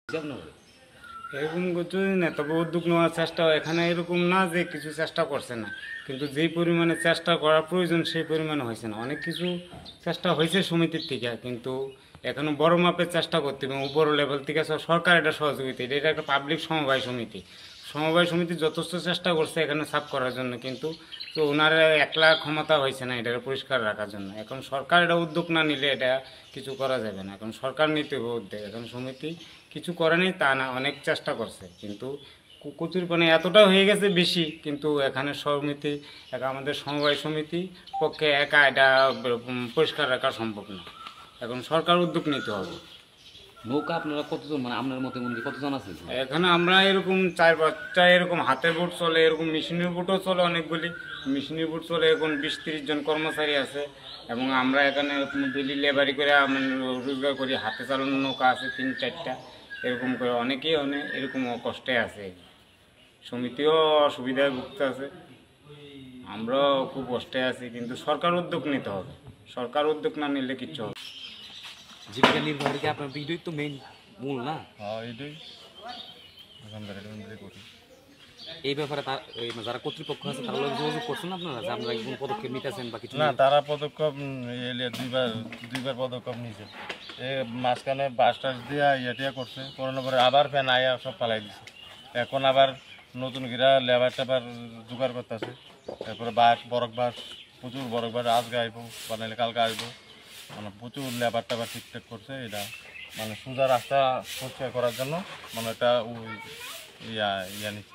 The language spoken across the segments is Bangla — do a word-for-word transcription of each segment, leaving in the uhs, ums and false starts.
এরকম কিছুই না, তবে উদ্যোগ নেওয়ার চেষ্টা এখানে এরকম না যে কিছু চেষ্টা করছে না, কিন্তু যেই পরিমাণে চেষ্টা করার প্রয়োজন সেই পরিমাণে হয়েছে না। অনেক কিছু চেষ্টা হয়েছে সমিতির থেকে, কিন্তু এখনো বড় মাপের চেষ্টা করতে হবে। উপর লেভেল থেকে সরকার এটা সহযোগিতা, এটা একটা পাবলিক সমবায় সমিতি। সমবায় সমিতি যথেষ্ট চেষ্টা করছে এখানে সাফ করার জন্য, কিন্তু তো ওনার একলা ক্ষমতা হয়েছে না এটা পরিষ্কার রাখার জন্য। এখন সরকার এটা উদ্যোগ না নিলে এটা কিছু করা যাবে না। এখন সরকার নিতে হবে উদ্যোগ। এখন সমিতি কিছু করেনি তা না, অনেক চেষ্টা করছে, কিন্তু কচুর পানি এতটা হয়ে গেছে বেশি, কিন্তু এখানে সমিতি আমাদের সমবায় সমিতি পক্ষে একা এটা পরিষ্কার রাখা সম্ভব না। এখন সরকার উদ্যোগ নিতে হবে। নৌকা আপনারা কতজন, মানে আপনার মতে মন্দির কতজন আছে এখানে? আমরা এরকম চার বাচ্চা, এরকম হাতের বোট চলে, এরকম মেশিনের বোটও চলে অনেকগুলি। মেশিনের বোট চলে এরকম বিশ তিরিশ জন কর্মচারী আছে, এবং আমরা এখানে ডেলি লেবারি করে রোজগার করি। হাতে চালানো নৌকা আছে তিন চারটা, এরকম করে অনেকেই অনেক এরকম কষ্টে আছে। সমিতিও অসুবিধায় ভুগতে আছে, আমরাও খুব কষ্টে আছি, কিন্তু সরকার উদ্যোগ নিতে হবে। সরকার উদ্যোগ না নিলে কিচ্ছু হবে। জীবিকা নির্বাহীকে আপনার এটাই তো মেইন মূল না? হ্যাঁ, এটাই করি। এই ব্যাপারে যারা কর্তৃপক্ষ আছে তারা যোগাযোগ করছেন আপনারা যে আপনারা কোন পদক্ষেপ নিতেছেন বা কিছু? না, তারা পদক্ষেপ এলে দুইবার দুইবার পদক্ষেপ নিয়েছে। এই মাঝখানে বাস টাস দিয়ে ইয়েটিয়া করছে, করানোর পরে আবার ফ্যান আয়া সব পালাই দিছে। এখন আবার নতুন গিরা লেবার টেবার জোগাড় করতেছে। তারপরে বাস বরফ বাস প্রচুর বরফ বাস আজকে আইব, বানাইলে কালকে আসবো। মানে প্রচুর লেবার টেবার ঠিকঠাক করছে। এটা মানে সোজা রাস্তা পরিষ্কার করার জন্য মানে এটা ইয়া ইয়া নিচ্ছে।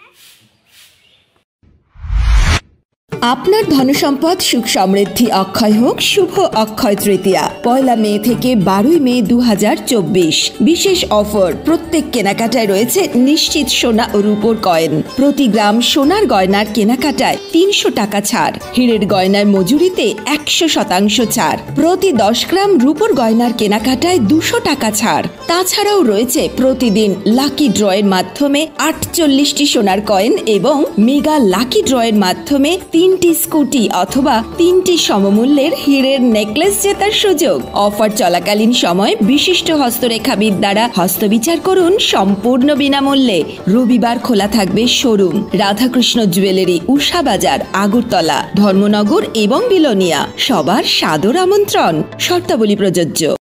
আপনার ধনসম্পদ সুখ সমৃদ্ধি অক্ষয় হোক। শুভ অক্ষয় তৃতীয়া পয়লা মে থেকে বারোই মে দু হাজার চব্বিশ। বিশেষ অফার, প্রত্যেক কেনাকাটায় রয়েছে নিশ্চিত সোনা ও রূপোর কয়েন। প্রতি গ্রাম সোনার গয়নার কেনাকাটায় তিনশো টাকা ছাড়। হীরের গয়নার মজুরিতে একশো শতাংশ ছাড়। প্রতি দশ গ্রাম রূপোর গয়নার কেনাকাটায় দুশো টাকা ছাড়। তাছাড়াও রয়েছে প্রতিদিন লাকি ড্রয়ের মাধ্যমে আটচল্লিশটি সোনার কয়েন এবং মেগা লাকি ড্রয়ের মাধ্যমে তিন তিনটি স্কুটি অথবা তিনটি সমমূল্যের হীরের নেকলেস জেতার সুযোগ। অফার চলাকালীন সময় বিশিষ্ট হস্তরেখাবিদ দ্বারা হস্তবিচার করুন সম্পূর্ণ বিনামূল্যে। রবিবার খোলা থাকবে শোরুম। রাধাকৃষ্ণ জুয়েলারি, উষা বাজার, আগরতলা, ধর্মনগর এবং বিলোনিয়া। সবার সাদর আমন্ত্রণ। শর্তাবলী প্রযোজ্য।